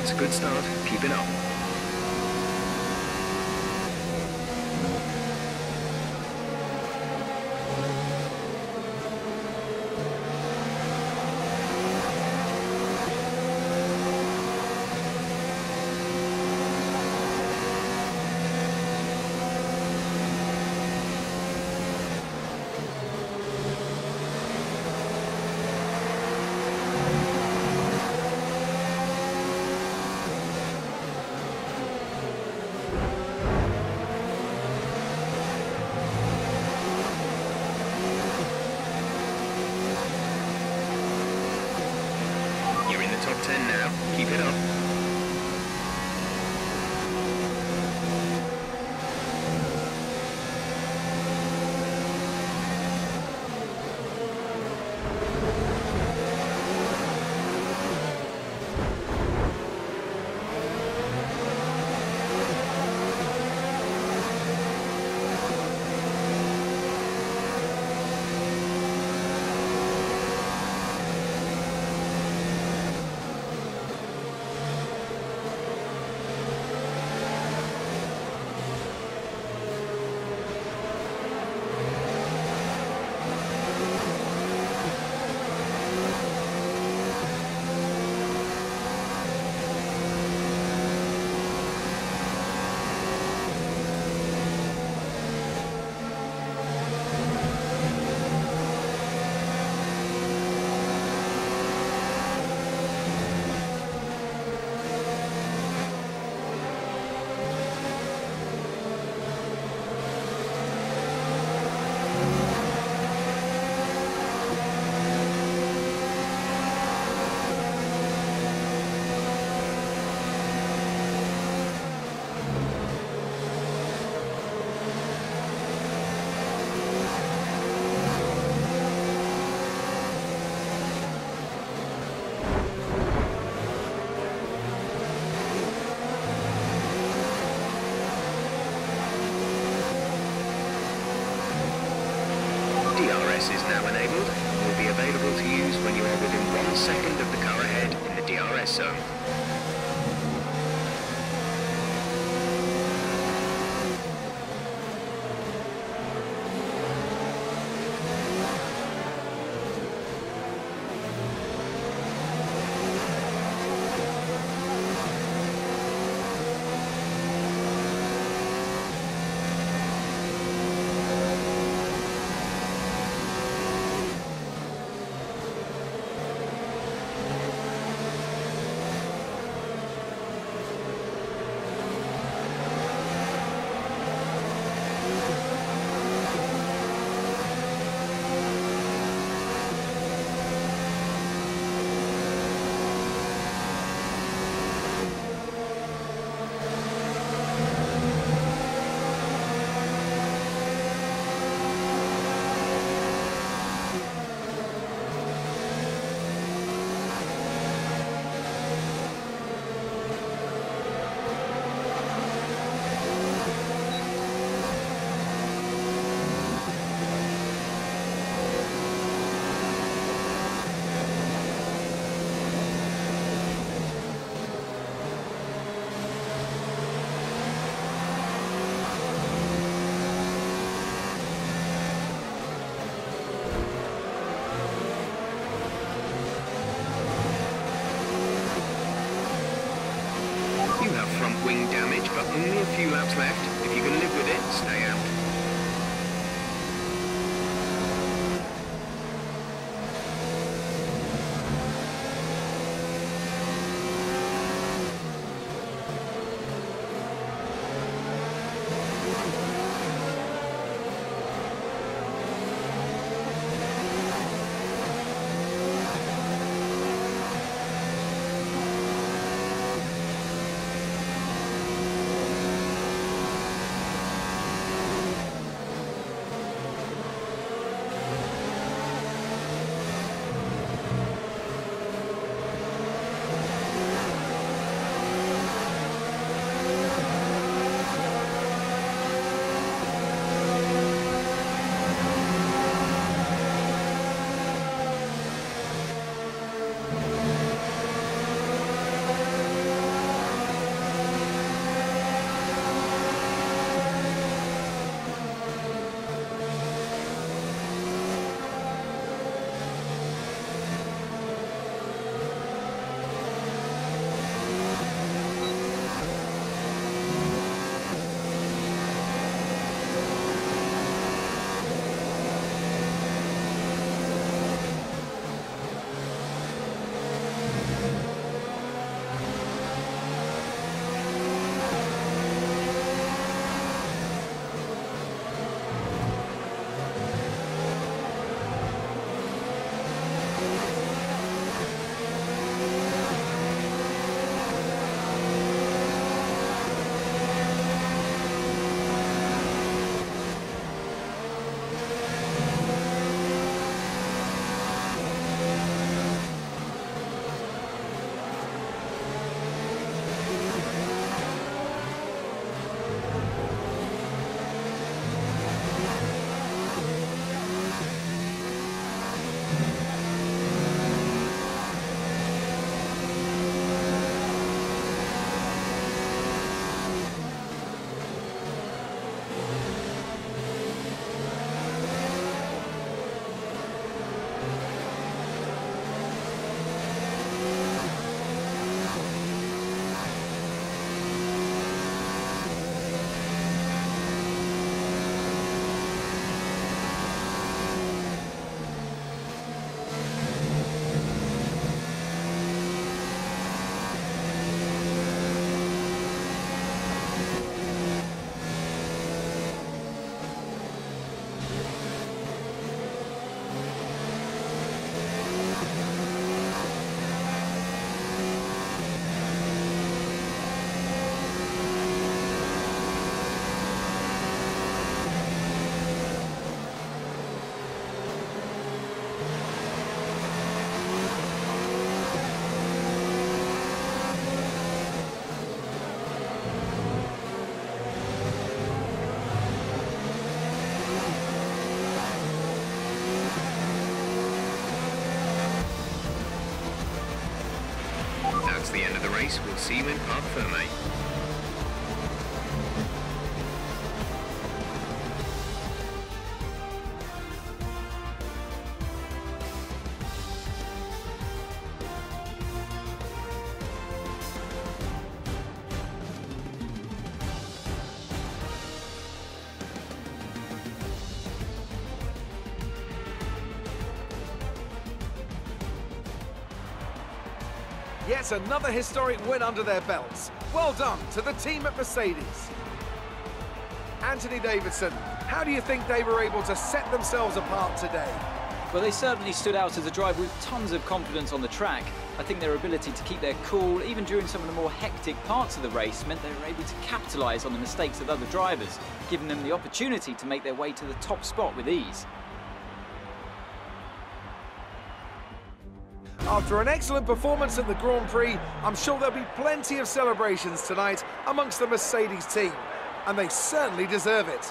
That's a good start. Keep it up. Top 10 now. Keep it up. DRS is now enabled and will be available to use when you are within 1 second of the car ahead in the DRS zone. Front wing damage, but only a few laps left. If you can live with it, stay out. race. We'll see you in Parc Ferme. Yet another historic win under their belts. Well done to the team at Mercedes. Anthony Davidson, how do you think they were able to set themselves apart today? Well, they certainly stood out as a driver with tons of confidence on the track. I think their ability to keep their cool, even during some of the more hectic parts of the race, meant they were able to capitalise on the mistakes of other drivers, giving them the opportunity to make their way to the top spot with ease. After an excellent performance at the Grand Prix, I'm sure there'll be plenty of celebrations tonight amongst the Mercedes team, and they certainly deserve it.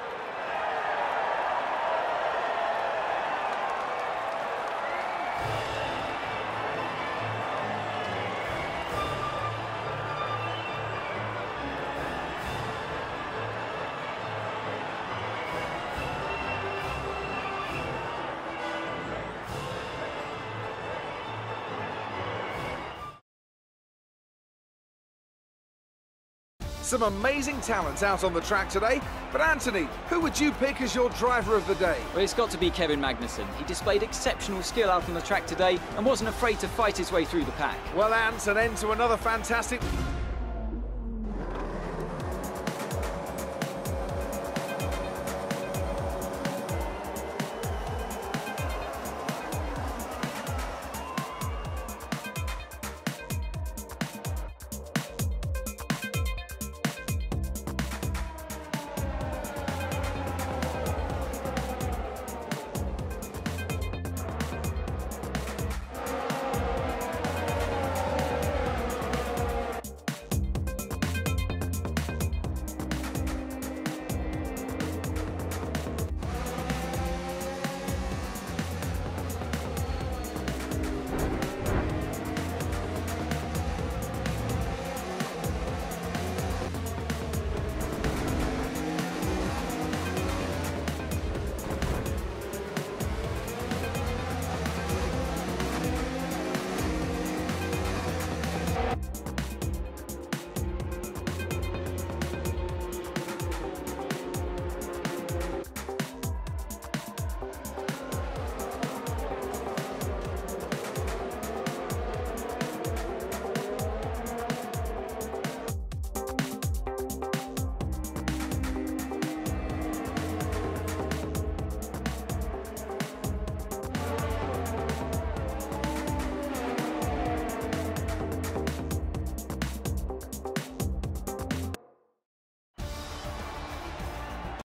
Some amazing talent out on the track today, but Anthony, who would you pick as your driver of the day? Well, it's got to be Kevin Magnussen. He displayed exceptional skill out on the track today and wasn't afraid to fight his way through the pack. Well, Ant, an end to another fantastic...